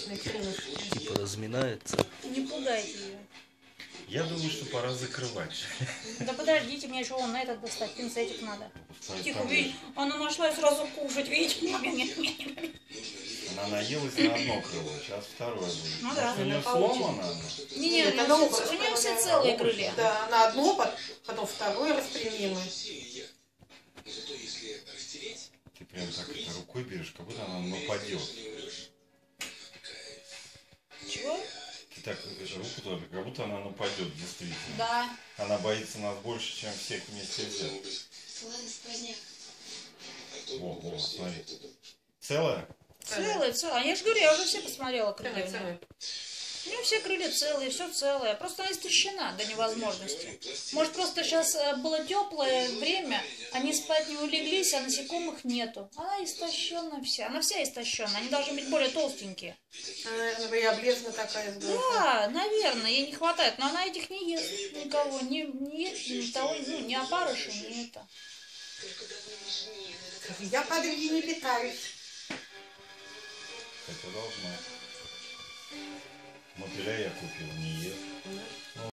обычные крылышки. Типа разминается. Не пугайте ее. Я думаю, что пора закрывать. Да подождите, мне еще вон на этот достать, пинцетик надо. Тихо, Там видишь, она нашла и сразу кушать, видите? она наелась на одно крыло, сейчас второе будет. Ну да. Может, у нее Получится. сломано оно? Не, Это новое. у нее все целые крылья. Да, на одно, потом второе распрямимое. Ты прям так это рукой берешь, как будто она нападет. Чего? Ты так руку туда, как будто она нападет, действительно. Да. Она боится нас больше, чем всех вместе взять. Во, смотри. Целая? Целые. Я же говорю, я уже все посмотрела крылья. Целое. У нее все крылья целые, все целое. Просто она истощена до невозможности. Может, просто сейчас было теплое время, они спать не улеглись, а насекомых нету. Она истощена вся. Она вся истощена. Они должны быть более толстенькие. Наверное, и облезна такая. Да, наверное, ей не хватает. Но она этих не ест никого. Не ест ни того, ну, ни опарыша, ни это. Я подруги не питаюсь. Хотя должна. Мотыля я купил, не ест.